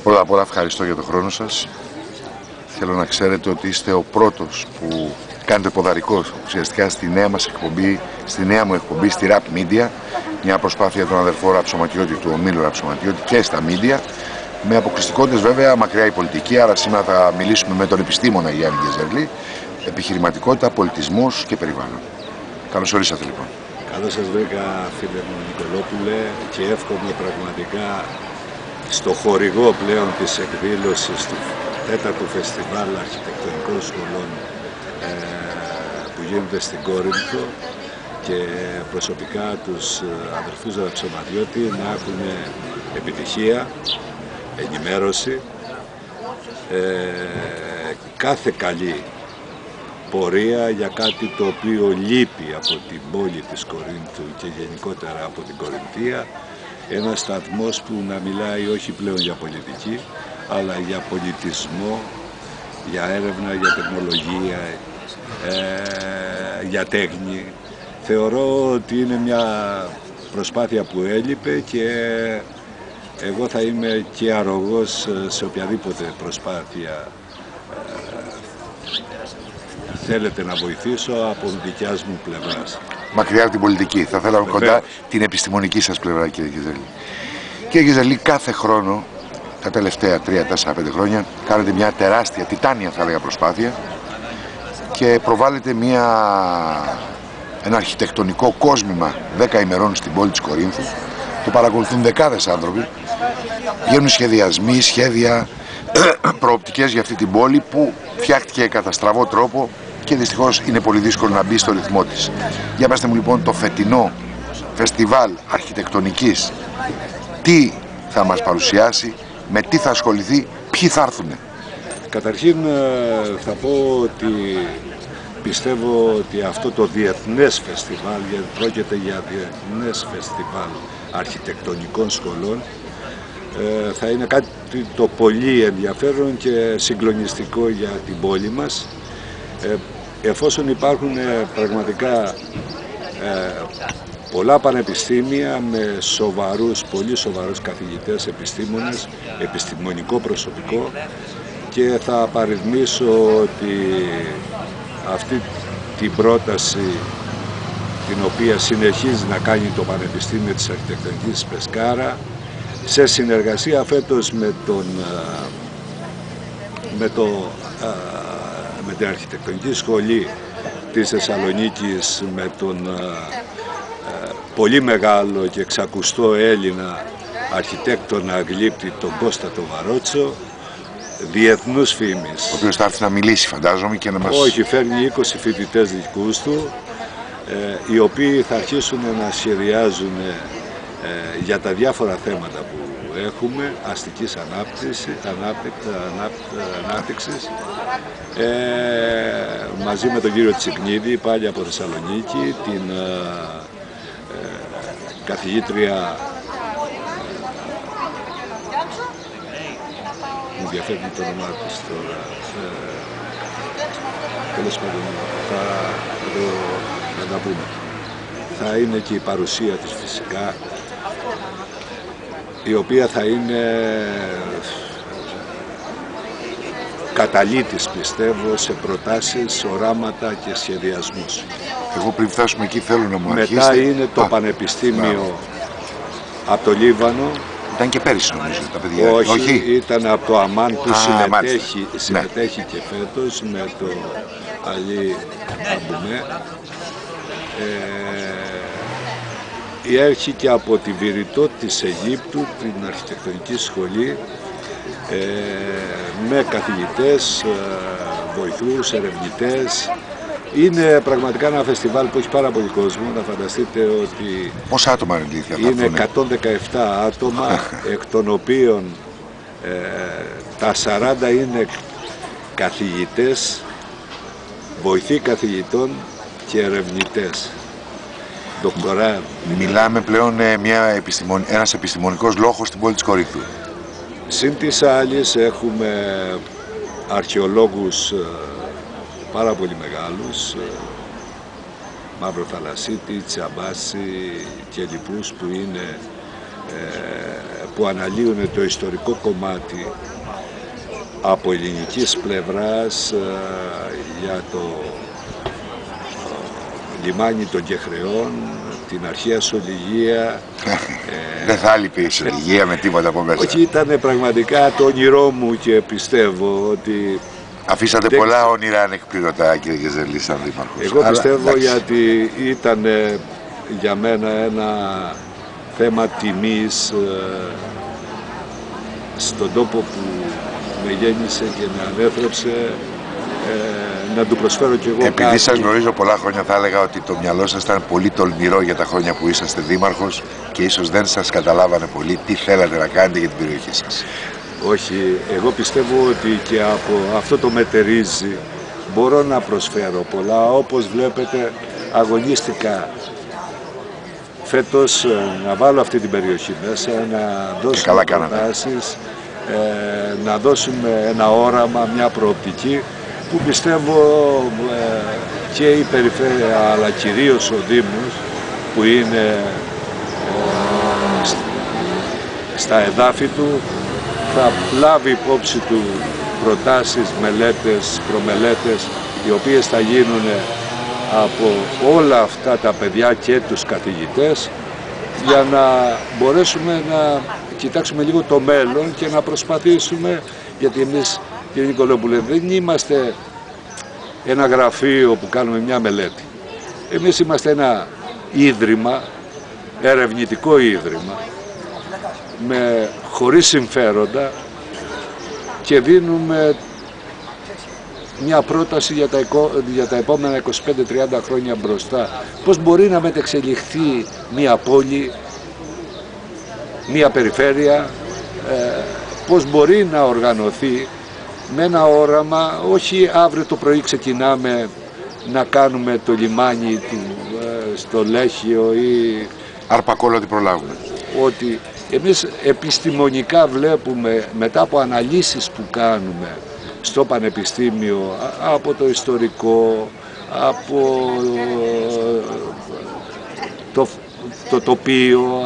Πρώτα απ' όλα ευχαριστώ για τον χρόνο σας. Θέλω να ξέρετε ότι είστε ο πρώτος που κάνετε ποδαρικό ουσιαστικά στη νέα μας εκπομπή, στη νέα μου εκπομπή, στη Rap Media, μια προσπάθεια των αδερφών Ραψωματιώτη, του ομίλου Ραψωματιώτη και στα media, με αποκλειστικότητες βέβαια μακριά η πολιτική, άρα σήμερα θα μιλήσουμε με τον επιστήμονα Γιάννη Γκεζερλή, επιχειρηματικότητα, πολιτισμός και περιβάλλον. Καλώς ορίσατε λοιπόν. Καλώς σας βρήκα φίλε μου Νικολόπουλε και εύχομαι πραγματικά στο χορηγό πλέον της εκδήλωσης του 4ου Φεστιβάλ Αρχιτεκτονικών Σχολών που γίνεται στην Κόρινθο και προσωπικά τους αδερφούς Ραψωματιώτη να έχουν επιτυχία, ενημέρωση, κάθε καλή πορεία για κάτι το οποίο λείπει από την πόλη της Κορίνθου και γενικότερα από την Κορινθία, ένας σταθμός που να μιλάει όχι πλέον για πολιτική, αλλά για πολιτισμό, για έρευνα, για τεχνολογία, για τέχνη. Θεωρώ ότι είναι μια προσπάθεια που έλειπε και εγώ θα είμαι και αρρωγός σε οποιαδήποτε προσπάθεια θέλετε να βοηθήσω από δικιάς μου πλευράς. Μακριά από την πολιτική, θα θέλαμε κοντά την επιστημονική σας πλευρά, κύριε Γκεζερλή. Κύριε Γκεζερλή, κάθε χρόνο, τα τελευταία 3-4-5 χρόνια, κάνετε μια τεράστια, τιτάνια θα έλεγα προσπάθεια και προβάλλετε ένα αρχιτεκτονικό κόσμημα 10 ημερών στην πόλη της Κορίνθου. Το παρακολουθούν δεκάδες άνθρωποι, βγαίνουν σχεδιασμοί, σχέδια, προοπτικές για αυτή την πόλη που φτιάχτηκε κατά στραβό τρόπο και δυστυχώς είναι πολύ δύσκολο να μπει στο ρυθμό της. Για πέστε μου λοιπόν το φετινό φεστιβάλ αρχιτεκτονικής, τι θα μας παρουσιάσει, με τι θα ασχοληθεί, ποιοι θα έρθουν. Καταρχήν θα πω ότι πιστεύω ότι αυτό το διεθνές φεστιβάλ, γιατί πρόκειται για διεθνές φεστιβάλ αρχιτεκτονικών σχολών, θα είναι κάτι το πολύ ενδιαφέρον και συγκλονιστικό για την πόλη μας, εφόσον υπάρχουν πραγματικά πολλά πανεπιστήμια με πολύ σοβαρούς καθηγητές, επιστήμονες, επιστημονικό προσωπικό, και θα παριθμίσω ότι αυτή την πρόταση την οποία συνεχίζει να κάνει το Πανεπιστήμιο της Αρχιτεκτονικής Πεσκάρα σε συνεργασία φέτος με την Αρχιτεκτονική Σχολή της Θεσσαλονίκης, με τον πολύ μεγάλο και εξακουστό Έλληνα αρχιτέκτονα γλύπτη τον Κώστα τον Βαρότσο, διεθνούς φήμης. Ο οποίος θα έρθει να μιλήσει φαντάζομαι και να μας... Όχι, φέρνει 20 φοιτητές δικούς του, οι οποίοι θα αρχίσουν να σχεδιάζουν για τα διάφορα θέματα που έχουμε, αστικής ανάπτυξης, μαζί με τον κύριο Τσικνίδη, πάλι από Θεσσαλονίκη, την καθηγήτρια, μου διαφέρει το όνομά της τώρα, τέλος πάντων, θα τα πούμε. Θα είναι και η παρουσία της φυσικά, η οποία θα είναι καταλήτης, πιστεύω, σε προτάσεις, οράματα και σχεδιασμούς. Εγώ πριν φτάσουμε εκεί θέλω να μου αρχίσετε. Μετά είναι το Πανεπιστήμιο από το Λίβανο. Ήταν και πέρυσι νομίζω τα παιδιά. Όχι, ήταν από το Αμάν που συμμετέχει και φέτος με το Αλή Αμπουμέ. Έρχει και από τη Βηρητό της Αιγύπτου, την αρχιτεκτονική σχολή, με καθηγητές, βοηθούς, ερευνητές. Είναι πραγματικά ένα φεστιβάλ που έχει πάρα πολύ κόσμο. Να φανταστείτε ότι πόσα άτομα είναι 117 άτομα, εκ των οποίων τα 40 είναι καθηγητές, βοηθοί καθηγητών και ερευνητές. Δοκτορά. Μιλάμε πλέον ένας επιστημονικός λόγος στην πόλη της Κορίνθου. Συν της άλλης έχουμε αρχαιολόγους πάρα πολύ μεγάλους, Μαύροθαλασσίτη, Τσαμπάση και λοιπούς, που είναι που αναλύουν το ιστορικό κομμάτι από ελληνικής πλευράς για το λιμάνι των Κεχρεών, την αρχαία Σολυγία. Δεν θα λείπει η Σολυγία με τίποτα από μέσα. Όχι, ήταν πραγματικά το όνειρό μου και πιστεύω ότι... Αφήσατε πολλά όνειρα ανεκπληρωτά, κύριε Γεζελή, σαν δήμαρχος. Εγώ πιστεύω γιατί ήταν για μένα ένα θέμα τιμής στον τόπο που με γέννησε και με ανέθρεψε, να του προσφέρω κι εγώ κάτι. Επειδή σας γνωρίζω πολλά χρόνια, θα έλεγα ότι το μυαλό σας ήταν πολύ τολμηρό για τα χρόνια που είσαστε δήμαρχος και ίσως δεν σας καταλάβανε πολύ τι θέλατε να κάνετε για την περιοχή σας. Όχι, εγώ πιστεύω ότι και από αυτό το μετερίζει μπορώ να προσφέρω πολλά. Όπως βλέπετε, αγωνίστηκα φέτος να βάλω αυτή την περιοχή μέσα, να δώσουμε προτάσεις, να δώσουμε ένα όραμα, μια προοπτική που πιστεύω και η περιφέρεια αλλά κυρίως ο Δήμος που είναι στα εδάφη του θα λάβει υπόψη του προτάσεις, μελέτες, προμελέτες οι οποίες θα γίνουν από όλα αυτά τα παιδιά και τους καθηγητές για να μπορέσουμε να κοιτάξουμε λίγο το μέλλον και να προσπαθήσουμε, γιατί εμείς, κύριε Νικολόπουλε, δεν είμαστε ένα γραφείο που κάνουμε μια μελέτη. Εμείς είμαστε ένα ίδρυμα, ερευνητικό ίδρυμα, χωρίς συμφέροντα και δίνουμε μια πρόταση για τα επόμενα 25-30 χρόνια μπροστά. Πώς μπορεί να μετεξελιχθεί μια πόλη, μια περιφέρεια, πώς μπορεί να οργανωθεί με ένα όραμα, όχι αύριο το πρωί ξεκινάμε να κάνουμε το λιμάνι στο Λέχιο ή... Αρπακόλο ότι προλάβουμε. Ότι εμείς επιστημονικά βλέπουμε μετά από αναλύσεις που κάνουμε στο Πανεπιστήμιο, από το ιστορικό, από το τοπίο,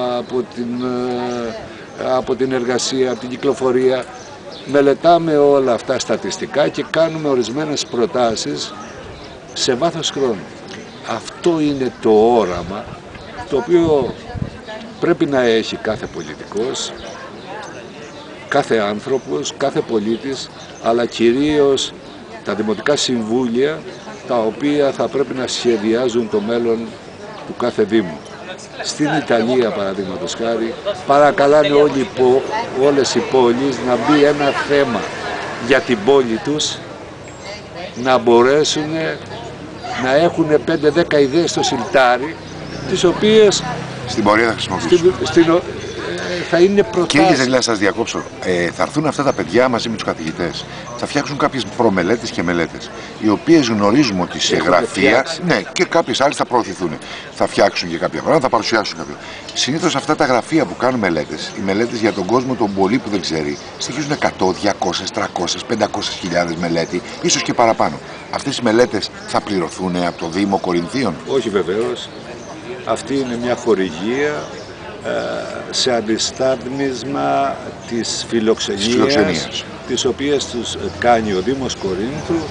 από την εργασία, από την κυκλοφορία. Μελετάμε όλα αυτά στατιστικά και κάνουμε ορισμένες προτάσεις σε βάθος χρόνου. Αυτό είναι το όραμα το οποίο πρέπει να έχει κάθε πολιτικός, κάθε άνθρωπος, κάθε πολίτης, αλλά κυρίως τα δημοτικά συμβούλια τα οποία θα πρέπει να σχεδιάζουν το μέλλον του κάθε Δήμου. Στην Ιταλία, παραδείγματος χάρη, παρακαλάνε όλες οι πόλεις να μπει ένα θέμα για την πόλη τους, να μπορέσουν να έχουν 5-10 ιδέες στο σιλτάρι, τις οποίες στην πορεία θα χρησιμοποιήσουν. Θα είναι προτάσεις. Κύριε Γεζελή, να σας διακόψω. Θα έρθουν αυτά τα παιδιά μαζί με τους καθηγητές. Θα φτιάξουν κάποιες προμελέτες και μελέτες, οι οποίες γνωρίζουμε ότι σε γραφεία, ναι, και κάποιες άλλες θα προωθηθούν. Θα φτιάξουν και κάποια πράγματα, θα παρουσιάσουν κάποια. Συνήθως αυτά τα γραφεία που κάνουν μελέτες, οι μελέτες για τον κόσμο, τον πολύ που δεν ξέρει, στοιχίζουν 100, 200, 300, 500 χιλιάδες μελέτη, ίσως και παραπάνω. Αυτές οι μελέτες θα πληρωθούν από το Δήμο Κορινθίων? Όχι βεβαίως. Αυτή είναι μια χορηγία σε αντιστάθμισμα της φιλοξενίας, τις οποίες τους κάνει ο Δήμος Κορίνθου.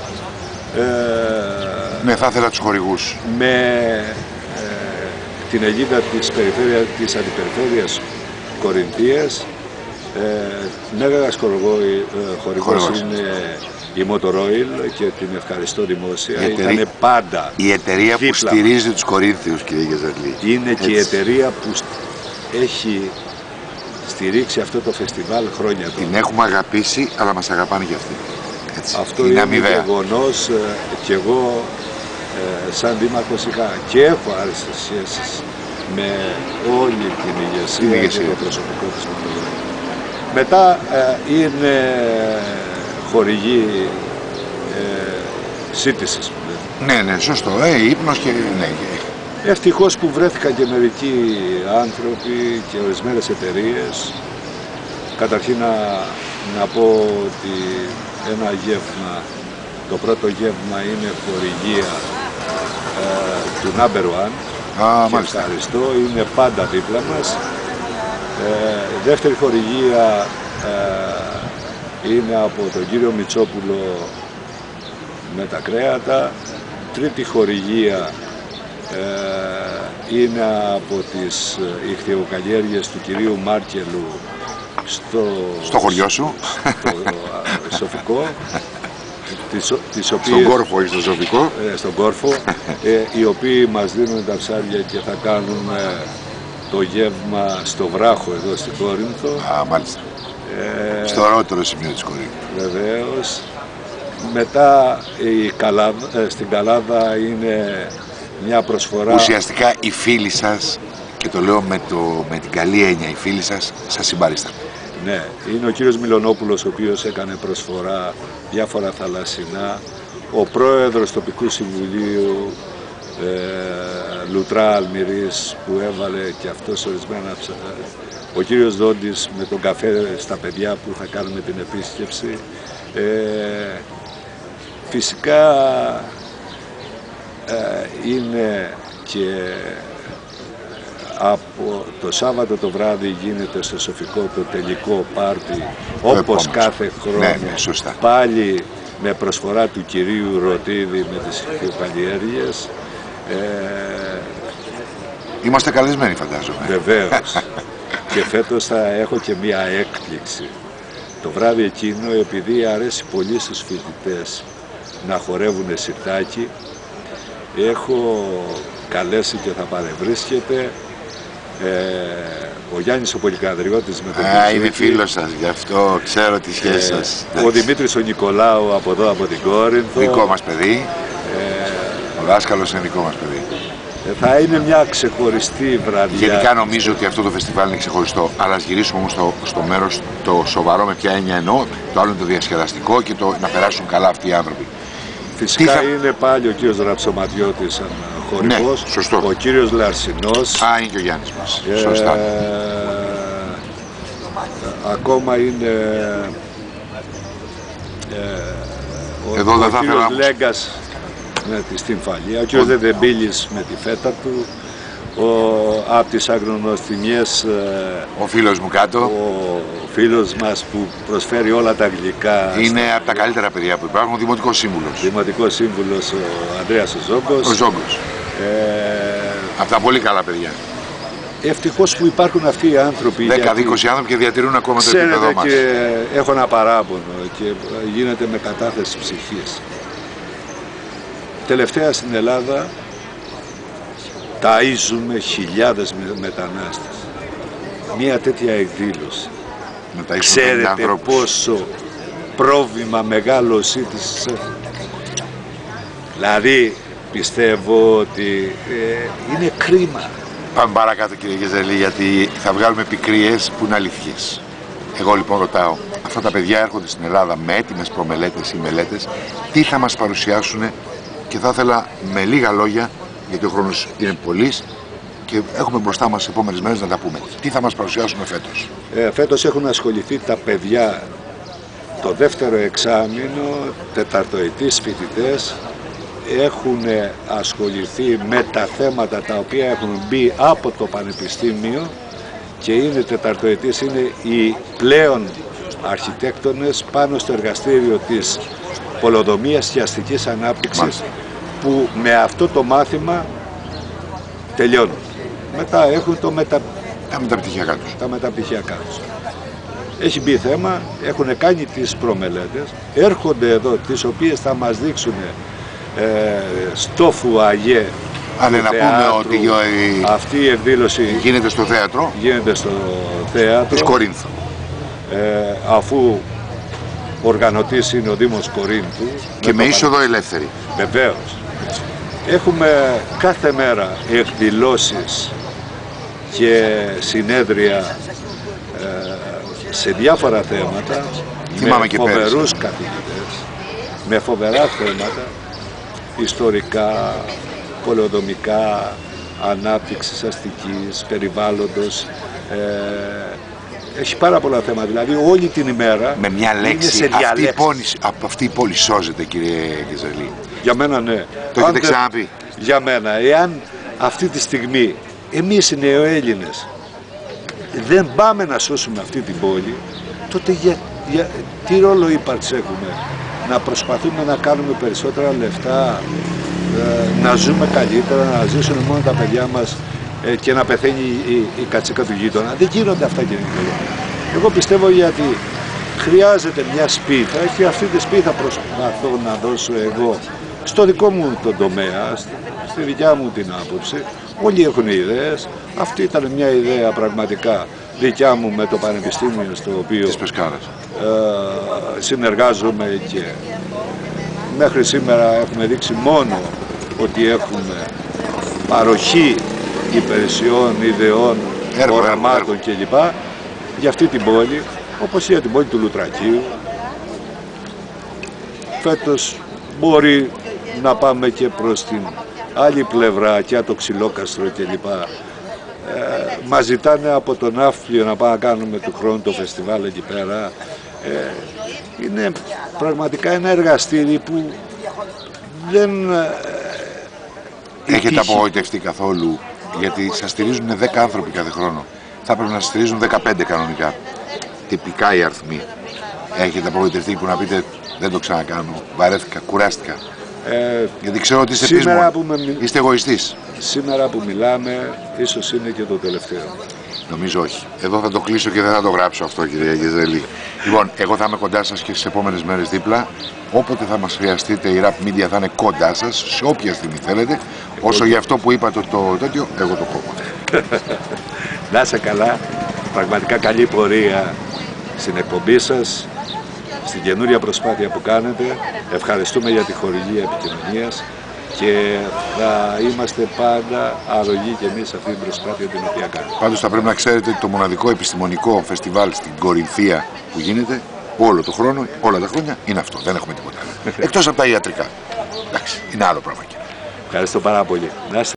Ναι, θα ήθελα τους χορηγούς. Με την αιγίδα της Αντιπεριφέρειας Κορινθίας. Μέγας χορηγός είναι η Motor Oil και την ευχαριστώ δημόσια. Ήτανε πάντα η εταιρεία που στηρίζει τους Κορίνθιους, κύριε Γεζελή. Είναι και η εταιρεία που έχει στηρίξει αυτό το φεστιβάλ χρόνια τώρα. Την έχουμε αγαπήσει, αλλά μας αγαπάνε και αυτοί. Έτσι. Αυτό είναι γεγονός και εγώ σαν δήμαρχος είχα και έχω άρεστες σχέσεις με όλη την ηγεσία και το προσωπικό της Motor. Μετά είναι χορηγή σύντησης. Ναι, ναι, σωστό. Ύπνος και... ναι. Ευτυχώς που βρέθηκαν και μερικοί άνθρωποι και ορισμένες εταιρείες. Καταρχήν να πω ότι ένα γεύμα, το πρώτο γεύμα είναι χορηγία του Number One. Μάλιστα. Ευχαριστώ, είναι πάντα δίπλα μας. Δεύτερη χορηγία είναι από τον κύριο Μητσόπουλο με τα κρέατα. Τρίτη χορηγία είναι από τις ιχθυοκαλλιέργειες του κυρίου Μάρκελου στο χωριό σου, στο Σοφικό, στον Κόρφο, όχι στο Σοφικό. Στον Κόρφο, οι οποίοι μας δίνουν τα ψάρια και θα κάνουμε το γεύμα στο Βράχο εδώ στην Κόρινθο. Α, μάλιστα. Στο ωραιότερο σημείο της Κόρινθου. Βεβαίως. Μετά στην Καλάδα είναι μια προσφορά. Ουσιαστικά οι φίλοι σας, και το λέω με την καλή έννοια, οι φίλοι σας συμπαρίστανται. Ναι, είναι ο κύριος Μιλονόπουλος, ο οποίος έκανε προσφορά διάφορα θαλασσινά, ο πρόεδρος τοπικού συμβουλίου Λουτρά Αλμυρής, που έβαλε και αυτός ορισμένα ο κύριος Δόντης με τον καφέ στα παιδιά που θα κάνουμε την επίσκεψη. Φυσικά είναι και από το Σάββατο το βράδυ γίνεται στο Σοφικό το τελικό πάρτι, όπως κάθε χρόνο. Ναι, σωστά. Πάλι με προσφορά του κυρίου Ρωτίδη με τις ιχθυοκαλλιέργειες. Είμαστε καλεσμένοι, φαντάζομαι. Βεβαίως. Και φέτος θα έχω και μία έκπληξη. Το βράδυ εκείνο, επειδή αρέσει πολύ στους φοιτητές να χορεύουν σιρτάκι, έχω καλέσει και θα παρευρίσκεται ο Γιάννης ο Πολυκανδριώτης με τον είναι φίλος σας, γι' αυτό ξέρω τη σχέση σας. Ο Δημήτρης ο Νικολάου από εδώ, από την Κόρινθο. Δικό μας παιδί. Ο δάσκαλος είναι δικό μας παιδί. Θα είναι μια ξεχωριστή βραδιά. Γενικά νομίζω ότι αυτό το φεστιβάλ είναι ξεχωριστό. Αλλά ας γυρίσουμε όμως στο μέρος το σοβαρό, με ποια έννοια εννοώ. Το άλλο είναι το διασκεδαστικό και το να περάσουν καλά αυτοί οι άνθρωποι. Φυσικά είναι πάλι ο κύριος Ραψοματιώτης σαν χορηγός, ναι, σωστό. Ο κύριος Λαρσινός. Α, είναι και ο Γιάννης μας. Σωστά. Ακόμα είναι εδώ ο δεν θα κύριος ήθελα Λέγκας με τη Στυμφαλία, ο κύριος Δεδεμπίλης με τη φέτα του, από τις αγρονοστιμιές ο φίλος μου κάτω, ο φίλος μας που προσφέρει όλα τα γλυκά. Είναι από τα καλύτερα παιδιά που υπάρχουν, ο Δημοτικός Σύμβουλος. Δημοτικός Σύμβουλος ο Ανδρέας ο Ζόγκος. Ο Ζόγκος. Από τα πολύ καλά παιδιά. Ευτυχώς που υπάρχουν αυτοί οι άνθρωποι. 10-20 άνθρωποι και διατηρούν ακόμα το επίπεδο μας. Και έχω ένα παράπονο και γίνεται με κατάθεση ψυχής. Τελευταία στην Ελλάδα ταΐζουμε χιλιάδες μετανάστες. Μία τέτοια εκδήλωση. Ξέρετε πόσο πρόβλημα μεγάλο σύντησης έχουμε. Δηλαδή πιστεύω ότι είναι κρίμα. Πάμε παρακάτω κύριε Γεζελή, γιατί θα βγάλουμε πικρίες που είναι αλήθειες. Εγώ λοιπόν ρωτάω, αυτά τα παιδιά έρχονται στην Ελλάδα με έτοιμες προμελέτες ή μελέτες, τι θα μας παρουσιάσουν, και θα ήθελα με λίγα λόγια, γιατί ο χρόνος είναι πολύς και έχουμε μπροστά μας τις επόμενες μέρες να τα πούμε. Τι θα μας παρουσιάσουν φέτος? Φέτος έχουν ασχοληθεί τα παιδιά το δεύτερο εξάμηνο, τεταρτοετής φοιτητές, έχουν ασχοληθεί με τα θέματα τα οποία έχουν μπει από το Πανεπιστήμιο και είναι τεταρτοετής, είναι οι πλέον αρχιτέκτονες πάνω στο εργαστήριο της πολεοδομίας και αστικής ανάπτυξης, που με αυτό το μάθημα τελειώνουν. Μετά έχουν τα μεταπτυχιακά τους. Έχει μπει θέμα, έχουν κάνει τις προμελέτες, έρχονται εδώ, τις οποίες θα μας δείξουν στο φουαγέ. Αλλά να πούμε ότι αυτή η εκδήλωση γίνεται στο θέατρο. Γίνεται στο θέατρο της Κορίνθου. Αφού οργανωτής είναι ο Δήμος Κορίνθου. Και με είσοδο ελεύθερη. Βεβαίως. Έχουμε κάθε μέρα εκδηλώσεις και συνέδρια σε διάφορα θέματα. Θυμάμαι με και φοβερούς καθηγητές, με φοβερά θέματα, ιστορικά, πολεοδομικά, ανάπτυξης αστικής, περιβάλλοντος. Έχει πάρα πολλά θέματα, δηλαδή όλη την ημέρα. Με μια λέξη, αυτή η πόλη σώζεται, κύριε Γεζελή. Για μένα ναι. Το έχετε ξαναπεί? Για μένα, εάν αυτή τη στιγμή εμείς οι νεοέλληνες δεν πάμε να σώσουμε αυτή την πόλη, τότε τι ρόλο ύπαρξη έχουμε? Να προσπαθούμε να κάνουμε περισσότερα λεφτά, να ζούμε καλύτερα, να ζήσουν μόνο τα παιδιά μας και να πεθαίνει η κατσίκα του γείτονα. Δεν γίνονται αυτά, κύριε Νικόλα. Εγώ πιστεύω γιατί χρειάζεται μια σπίθα και αυτή τη σπίθα προσπαθώ να δώσω εγώ στο δικό μου τον τομέα, στη δικιά μου την άποψη. Όλοι έχουν ιδέες. Αυτή ήταν μια ιδέα πραγματικά δικιά μου με το Πανεπιστήμιο στο οποίο της Πεσκάρας. Συνεργάζομαι και μέχρι σήμερα έχουμε δείξει μόνο ότι έχουμε παροχή υπηρεσιών, ιδεών, οραμάτων κλπ. Για αυτή την πόλη, όπως για την πόλη του Λουτρακίου. Φέτος μπορεί να πάμε και προς την άλλη πλευρά, και το Ξυλόκαστρο κλπ. Μας ζητάνε από τον Ναύπλιο να πάμε να κάνουμε του χρόνου το φεστιβάλ εκεί πέρα. Είναι πραγματικά ένα εργαστήρι που δεν... Έχετε απογοητευτεί καθόλου? Γιατί σας στηρίζουν 10 άνθρωποι κάθε χρόνο. Θα πρέπει να σας στηρίζουν 15 κανονικά. Τυπικά οι αριθμοί. Έχετε απογοητευτεί που να πείτε δεν το ξανακάνω, βαρέθηκα, κουράστηκα? Γιατί ξέρω ότι είστε είστε εγωιστής. Σήμερα που μιλάμε, ίσως είναι και το τελευταίο. Νομίζω όχι. Εδώ θα το κλείσω και δεν θα το γράψω αυτό, κυρία Γεζέλη. Λοιπόν, εγώ θα είμαι κοντά σας και στις επόμενες μέρες δίπλα. Όποτε θα μας χρειαστείτε, η Rap Media θα είναι κοντά σας, σε όποια στιγμή θέλετε. Όσο για αυτό που είπατε το τέτοιο, εγώ το κόβω. Να είσαι καλά. Πραγματικά καλή πορεία στην εκπομπή σας, στην καινούρια προσπάθεια που κάνετε. Ευχαριστούμε για τη χορηγία επικοινωνίας και θα είμαστε πάντα αρρωγοί και εμείς σε αυτή την προσπάθεια την οποία κάνουμε. Πάντως θα πρέπει να ξέρετε ότι το μοναδικό επιστημονικό φεστιβάλ στην Κορινθία που γίνεται όλο το χρόνο, όλα τα χρόνια, είναι αυτό. Δεν έχουμε τίποτα άλλο. Εκτός από τα ιατρικά. Εντάξει, είναι άλλο πράγμα. Ευχαριστώ πάρα πολύ.